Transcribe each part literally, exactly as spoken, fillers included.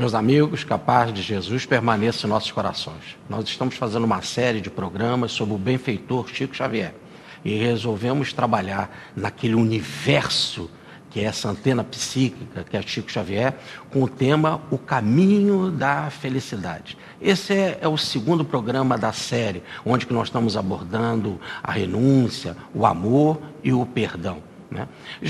Meus amigos, que a paz de Jesus permaneça em nossos corações. Nós estamos fazendo uma série de programas sobre o benfeitor Chico Xavier e resolvemos trabalhar naquele universo que é essa antena psíquica, que é Chico Xavier, com o tema O Caminho da Felicidade. Esse é, é o segundo programa da série, onde que nós estamos abordando a renúncia, o amor e o perdão, né?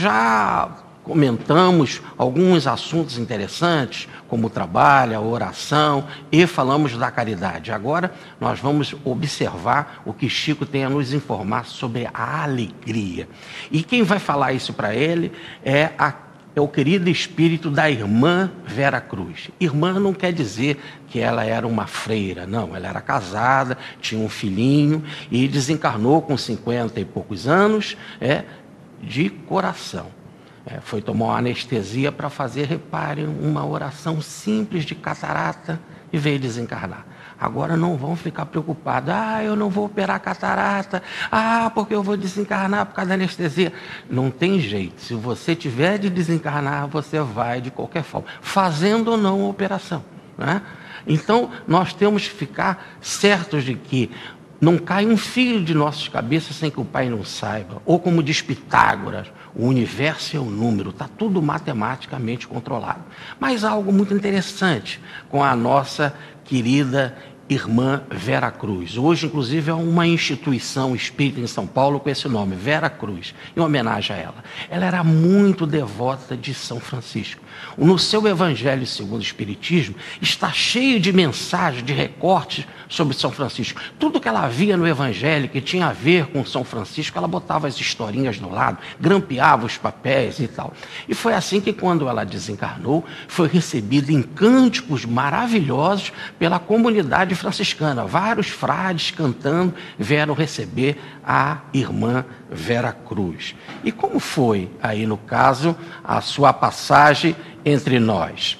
Já comentamos alguns assuntos interessantes, como o trabalho, a oração, e falamos da caridade. Agora nós vamos observar o que Chico tem a nos informar sobre a alegria. E quem vai falar isso para ele é, a, é o querido espírito da irmã Vera Cruz. Irmã não quer dizer que ela era uma freira, não. Ela era casada, tinha um filhinho e desencarnou com cinquenta e poucos anos, é, de coração. É, foi tomar uma anestesia para fazer, reparem, uma oração simples de catarata e veio desencarnar. Agora não vão ficar preocupados. Ah, eu não vou operar catarata. Ah, porque eu vou desencarnar por causa da anestesia. Não tem jeito. Se você tiver de desencarnar, você vai de qualquer forma, fazendo ou não a operação, né? Então, nós temos que ficar certos de que não cai um fio de nossas cabeças sem que o Pai não saiba. Ou como diz Pitágoras, o universo é um número, está tudo matematicamente controlado. Mas há algo muito interessante com a nossa querida irmã Vera Cruz. Hoje, inclusive, é uma instituição espírita em São Paulo com esse nome, Vera Cruz, em homenagem a ela. Ela era muito devota de São Francisco. No seu Evangelho segundo o Espiritismo, está cheio de mensagens, de recortes sobre São Francisco. Tudo que ela via no Evangelho que tinha a ver com São Francisco, ela botava as historinhas do lado, grampeava os papéis e tal. E foi assim que, quando ela desencarnou, foi recebida em cânticos maravilhosos pela comunidade franciscana. Vários frades cantando vieram receber a irmã Vera Cruz. E como foi aí, no caso, a sua passagem entre nós?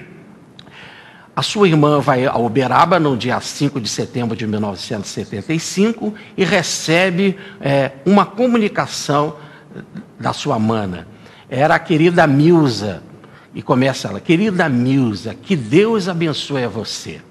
A sua irmã vai a Uberaba no dia cinco de setembro de mil novecentos e setenta e cinco e recebe é, uma comunicação da sua mana. Era a querida Milza. E começa ela: querida Milza, que Deus abençoe a você.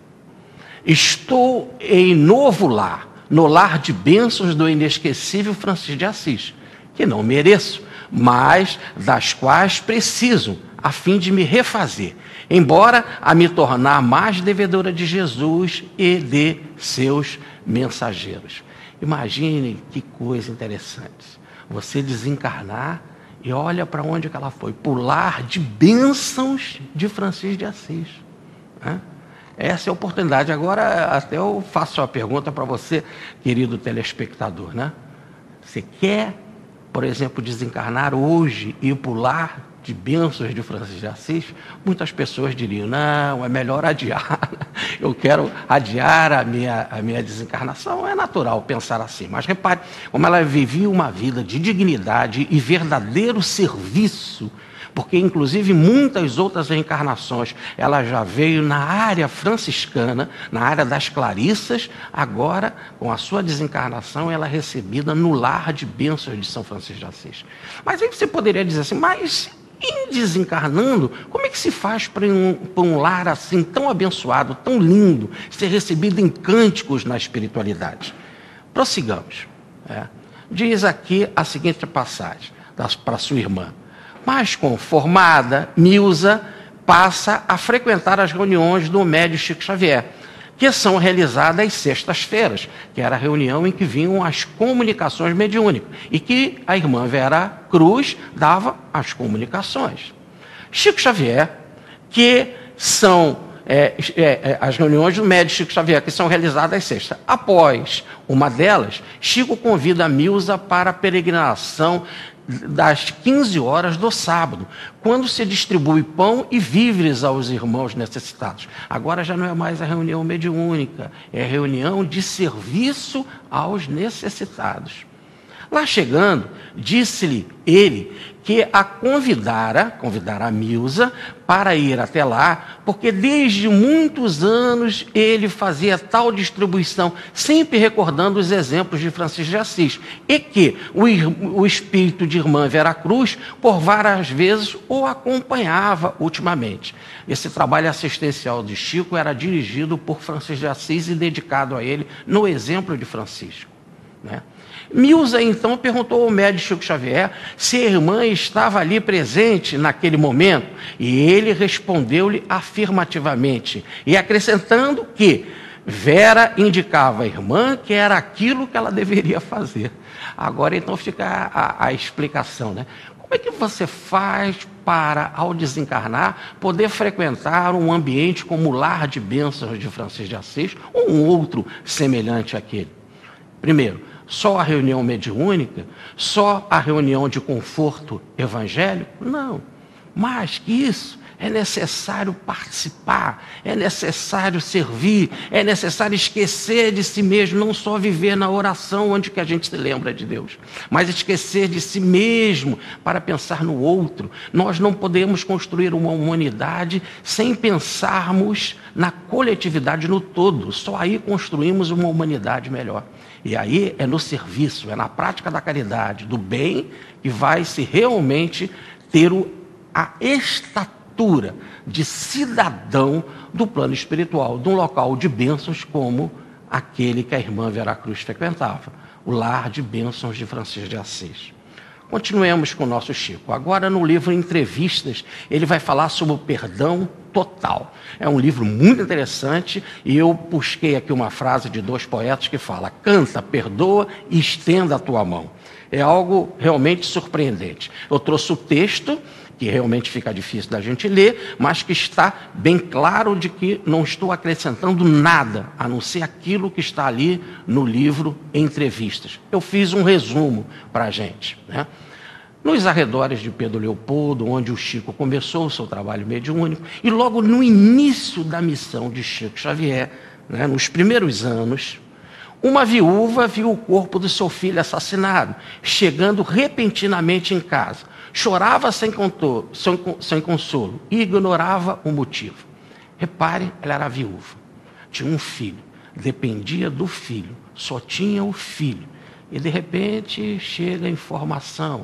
Estou em novo lar, no lar de bênçãos do inesquecível Francisco de Assis, que não mereço, mas das quais preciso, a fim de me refazer, embora a me tornar mais devedora de Jesus e de seus mensageiros. Imagine que coisa interessante. Você desencarnar e olha para onde que ela foi, para o lar de bênçãos de Francisco de Assis, né? Essa é a oportunidade. Agora, até eu faço uma pergunta para você, querido telespectador, né? Você quer, por exemplo, desencarnar hoje e ir para o lar de bênçãos de Francisco de Assis? Muitas pessoas diriam: não, é melhor adiar. Eu quero adiar a minha, a minha desencarnação. É natural pensar assim. Mas repare, como ela vivia uma vida de dignidade e verdadeiro serviço, porque, inclusive, muitas outras reencarnações, ela já veio na área franciscana, na área das Clarissas. Agora, com a sua desencarnação, ela é recebida no lar de bênçãos de São Francisco de Assis. Mas aí você poderia dizer assim: mas em desencarnando, como é que se faz para um, para um lar assim, tão abençoado, tão lindo, ser recebido em cânticos na espiritualidade? Prossigamos. É. Diz aqui a seguinte passagem para sua irmã: mas conformada, Milza passa a frequentar as reuniões do médium Chico Xavier, que são realizadas às sextas-feiras, que era a reunião em que vinham as comunicações mediúnicas, e que a irmã Vera Cruz dava as comunicações. Chico Xavier, que são é, é, as reuniões do médium Chico Xavier, que são realizadas às sextas. Após uma delas, Chico convida a Milza para a peregrinação das quinze horas do sábado, quando se distribui pão e víveres aos irmãos necessitados. Agora já não é mais a reunião mediúnica, é a reunião de serviço aos necessitados. Lá chegando, disse-lhe ele que a convidara, convidara a Milsa para ir até lá, porque desde muitos anos ele fazia tal distribuição, sempre recordando os exemplos de Francisco de Assis, e que o, o espírito de irmã Vera Cruz, por várias vezes, o acompanhava ultimamente. Esse trabalho assistencial de Chico era dirigido por Francisco de Assis e dedicado a ele no exemplo de Francisco, né? Milsa, então, perguntou ao médium Chico Xavier se a irmã estava ali presente naquele momento, e ele respondeu-lhe afirmativamente, e acrescentando que Vera indicava à irmã que era aquilo que ela deveria fazer. Agora, então, fica a, a explicação, né? Como é que você faz para, ao desencarnar, poder frequentar um ambiente como o Lar de Bênçãos de Francisco de Assis, ou um outro semelhante àquele? Primeiro, só a reunião mediúnica? Só a reunião de conforto evangélico? Não. Mais que isso, é necessário participar, é necessário servir, é necessário esquecer de si mesmo, não só viver na oração onde que a gente se lembra de Deus, mas esquecer de si mesmo para pensar no outro. Nós não podemos construir uma humanidade sem pensarmos na coletividade, no todo. Só aí construímos uma humanidade melhor. E aí é no serviço, é na prática da caridade, do bem, que vai se realmente ter o, a estatura de cidadão do plano espiritual, de um local de bênçãos como aquele que a irmã Vera Cruz frequentava, o Lar de Bênçãos de Francisco de Assis. Continuemos com o nosso Chico. Agora, no livro Entrevistas, ele vai falar sobre o perdão total. É um livro muito interessante e eu busquei aqui uma frase de dois poetas que fala: canta, perdoa e estenda a tua mão. É algo realmente surpreendente. Eu trouxe o texto, que realmente fica difícil da gente ler, mas que está bem claro de que não estou acrescentando nada, a não ser aquilo que está ali no livro Entrevistas. Eu fiz um resumo para a gente, né? Nos arredores de Pedro Leopoldo, onde o Chico começou o seu trabalho mediúnico, e logo no início da missão de Chico Xavier, né, nos primeiros anos, uma viúva viu o corpo do seu filho assassinado, chegando repentinamente em casa. Chorava sem, contor, sem, sem consolo e ignorava o motivo. Repare, ela era viúva, tinha um filho, dependia do filho, só tinha o filho. E de repente chega a informação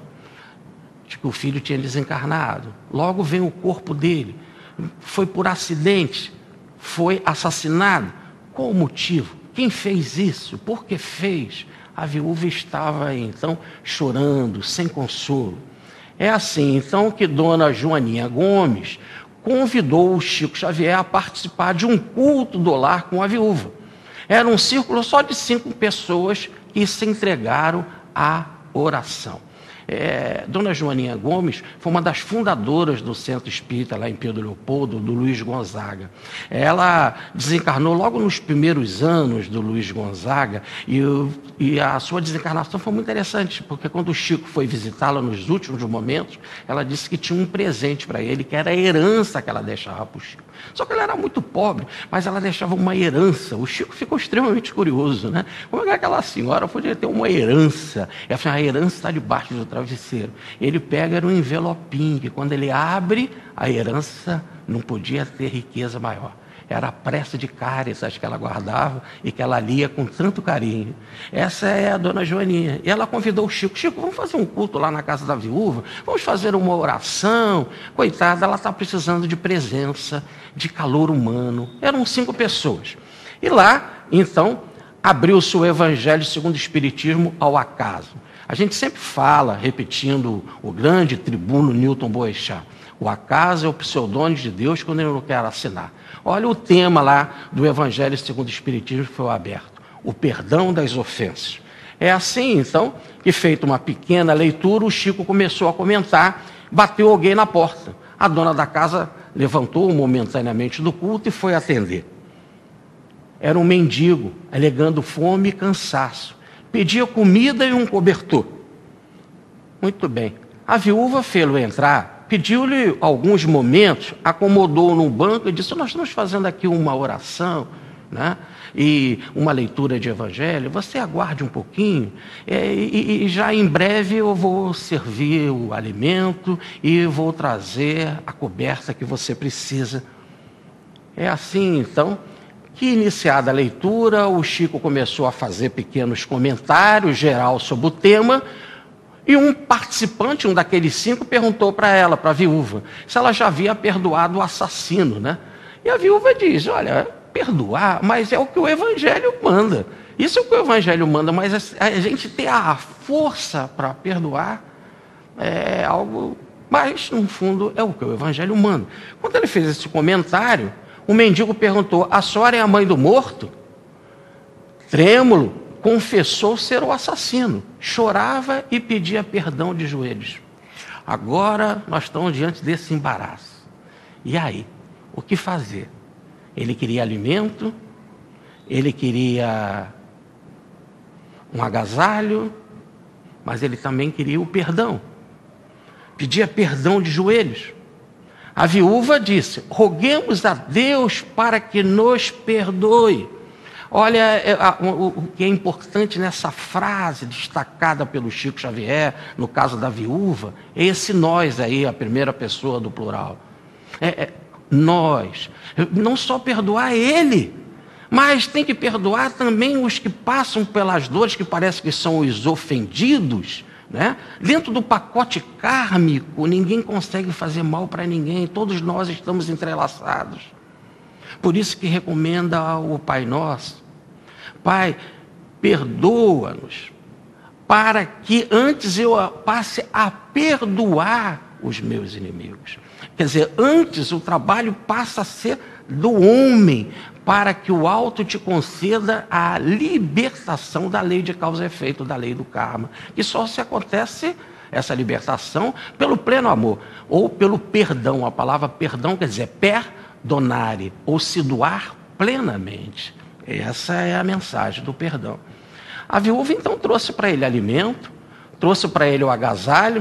de que o filho tinha desencarnado. Logo vem o corpo dele, foi por acidente, foi assassinado. Qual o motivo? Quem fez isso? Por que fez? A viúva estava então chorando, sem consolo. É assim, então, que Dona Joaninha Gomes convidou o Chico Xavier a participar de um culto do lar com a viúva. Era um círculo só de cinco pessoas que se entregaram à oração. É, Dona Joaninha Gomes foi uma das fundadoras do Centro Espírita lá em Pedro Leopoldo, do Luiz Gonzaga. Ela desencarnou logo nos primeiros anos do Luiz Gonzaga e, e a sua desencarnação foi muito interessante, porque quando o Chico foi visitá-la nos últimos momentos, ela disse que tinha um presente para ele, que era a herança que ela deixava para o Chico. Só que ela era muito pobre, mas ela deixava uma herança. O Chico ficou extremamente curioso, né? Como é que aquela senhora podia ter uma herança? Ela falou: a herança está debaixo do travesseiro. Ele pega, era um envelopinho, que quando ele abre, a herança não podia ter riqueza maior. Era a prece de Cáritas que ela guardava e que ela lia com tanto carinho. Essa é a Dona Joaninha. E ela convidou o Chico: Chico, vamos fazer um culto lá na casa da viúva? Vamos fazer uma oração? Coitada, ela está precisando de presença, de calor humano. Eram cinco pessoas. E lá, então, abriu-se o Evangelho segundo o Espiritismo ao acaso. A gente sempre fala, repetindo o grande tribuno Newton Boechat: o acaso é o pseudônimo de Deus quando ele não quer assinar. Olha o tema lá do Evangelho segundo o Espiritismo que foi aberto: o perdão das ofensas. É assim, então, que, feita uma pequena leitura, o Chico começou a comentar. Bateu alguém na porta. A dona da casa levantou momentaneamente do culto e foi atender. Era um mendigo, alegando fome e cansaço. Pedia comida e um cobertor. Muito bem. A viúva fê-lo entrar, pediu-lhe alguns momentos, acomodou-o num banco e disse: nós estamos fazendo aqui uma oração, né? e uma leitura de evangelho, você aguarde um pouquinho, é, e, e já em breve eu vou servir o alimento e vou trazer a coberta que você precisa. É assim, então, que iniciada a leitura, o Chico começou a fazer pequenos comentários geral sobre o tema, e um participante, um daqueles cinco, perguntou para ela, para a viúva, se ela já havia perdoado o assassino, né? E a viúva diz, olha, perdoar, mas é o que o Evangelho manda. Isso é o que o Evangelho manda, mas a gente ter a força para perdoar é algo, mas no fundo é o que o Evangelho manda. Quando ele fez esse comentário, o mendigo perguntou, a senhora é a mãe do morto? Trêmulo, confessou ser o assassino, chorava e pedia perdão de joelhos. Agora nós estamos diante desse embaraço. E aí, o que fazer? Ele queria alimento, ele queria um agasalho, mas ele também queria o perdão. Pedia perdão de joelhos. A viúva disse, roguemos a Deus para que nos perdoe. Olha, o que é importante nessa frase destacada pelo Chico Xavier, no caso da viúva, é esse nós aí, a primeira pessoa do plural. É, é, nós. Não só perdoar ele, mas tem que perdoar também os que passam pelas dores, que parece que são os ofendidos, né? Dentro do pacote kármico, ninguém consegue fazer mal para ninguém, todos nós estamos entrelaçados. Por isso que recomenda o Pai Nosso, Pai, perdoa-nos, para que antes eu passe a perdoar os meus inimigos. Quer dizer, antes o trabalho passa a ser do homem, para que o alto te conceda a libertação da lei de causa e efeito, da lei do karma, que só se acontece, essa libertação, pelo pleno amor, ou pelo perdão. A palavra perdão quer dizer perdonare, ou se doar plenamente. Essa é a mensagem do perdão. A viúva então trouxe para ele alimento, trouxe para ele o agasalho,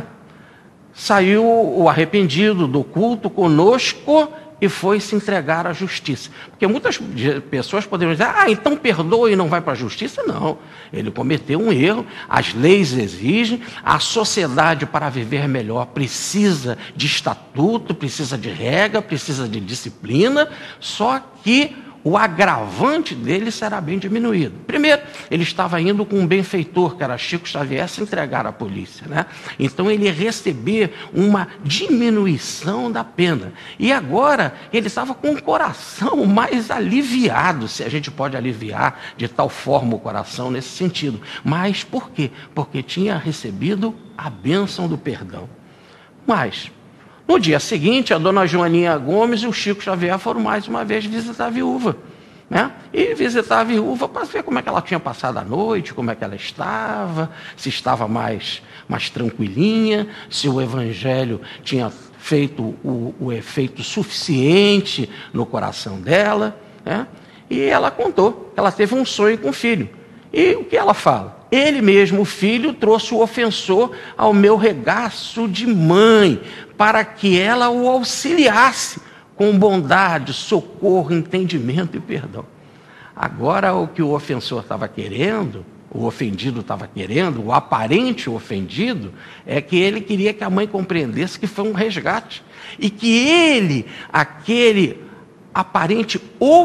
saiu o arrependido do culto conosco e foi se entregar à justiça. Porque muitas pessoas poderiam dizer, ah, então perdoa e não vai para a justiça. Não, ele cometeu um erro, as leis exigem, a sociedade para viver melhor precisa de estatuto, precisa de regra, precisa de disciplina, só que o agravante dele será bem diminuído. Primeiro, ele estava indo com um benfeitor, que era Chico Xavier, se entregar à polícia, né? Então ele ia receber uma diminuição da pena. E agora ele estava com o coração mais aliviado, se a gente pode aliviar de tal forma o coração nesse sentido. Mas por quê? Porque tinha recebido a bênção do perdão. Mas no dia seguinte, a dona Joaninha Gomes e o Chico Xavier foram mais uma vez visitar a viúva, né? E visitar a viúva para ver como é que ela tinha passado a noite, como é que ela estava, se estava mais, mais tranquilinha, se o Evangelho tinha feito o, o efeito suficiente no coração dela, né? E ela contou que ela teve um sonho com o filho. E o que ela fala? Ele mesmo, o filho, trouxe o ofensor ao meu regaço de mãe, para que ela o auxiliasse com bondade, socorro, entendimento e perdão. Agora, o que o ofensor estava querendo, o ofendido estava querendo, o aparente ofendido, é que ele queria que a mãe compreendesse que foi um resgate. E que ele, aquele aparente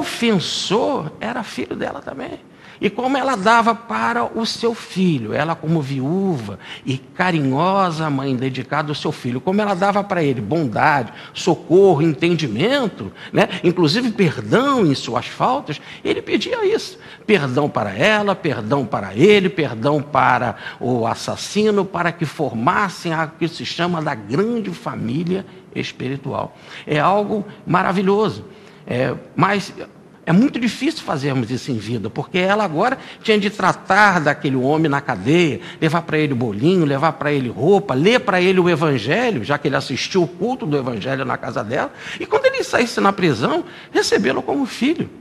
ofensor, era filho dela também. E como ela dava para o seu filho, ela como viúva e carinhosa mãe dedicada ao seu filho, como ela dava para ele bondade, socorro, entendimento, né? Inclusive perdão em suas faltas, ele pedia isso. Perdão para ela, perdão para ele, perdão para o assassino, para que formassem a que se chama da grande família espiritual. É algo maravilhoso, é, mas é muito difícil fazermos isso em vida, porque ela agora tinha de tratar daquele homem na cadeia, levar para ele bolinho, levar para ele roupa, ler para ele o Evangelho, já que ele assistiu o culto do Evangelho na casa dela, e quando ele saísse na prisão, recebê-lo como filho.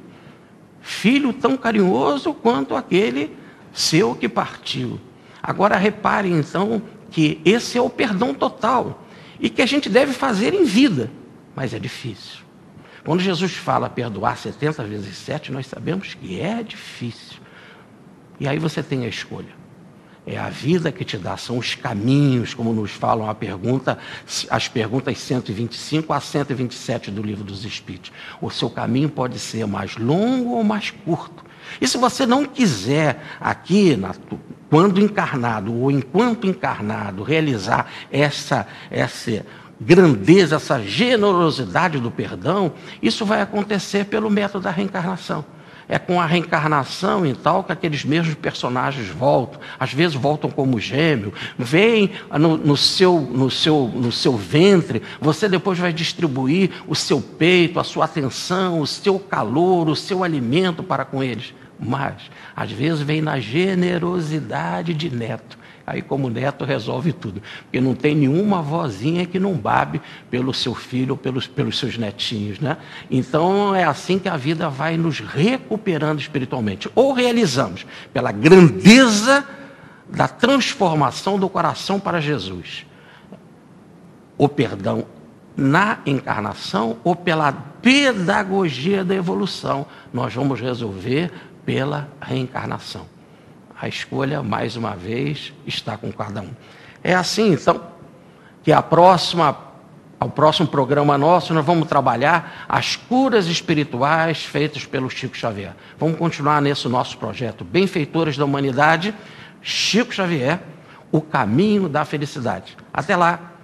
Filho tão carinhoso quanto aquele seu que partiu. Agora repare então que esse é o perdão total, e que a gente deve fazer em vida, mas é difícil. Quando Jesus fala perdoar setenta vezes sete, nós sabemos que é difícil. E aí você tem a escolha. É a vida que te dá, são os caminhos, como nos falam a pergunta, as perguntas cento e vinte e cinco a cento e vinte e sete do Livro dos Espíritos. O seu caminho pode ser mais longo ou mais curto. E se você não quiser aqui, na, quando encarnado ou enquanto encarnado, realizar essa, essa grandeza, essa generosidade do perdão, isso vai acontecer pelo método da reencarnação. É com a reencarnação e tal que aqueles mesmos personagens voltam. Às vezes voltam como gêmeo, vêm no, no, seu, no, seu, no seu ventre, você depois vai distribuir o seu peito, a sua atenção, o seu calor, o seu alimento para com eles. Mas, às vezes, vem na generosidade de neto. Aí, como neto, resolve tudo. Porque não tem nenhuma vozinha que não babe pelo seu filho ou pelos, pelos seus netinhos, né? Então, é assim que a vida vai nos recuperando espiritualmente. Ou realizamos, pela grandeza da transformação do coração para Jesus, o perdão na encarnação, ou pela pedagogia da evolução, nós vamos resolver pela reencarnação. A escolha, mais uma vez, está com cada um. É assim, então, que a próxima, ao próximo programa nosso, nós vamos trabalhar as curas espirituais feitas pelo Chico Xavier. Vamos continuar nesse nosso projeto, Benfeitores da Humanidade, Chico Xavier, o caminho da felicidade. Até lá!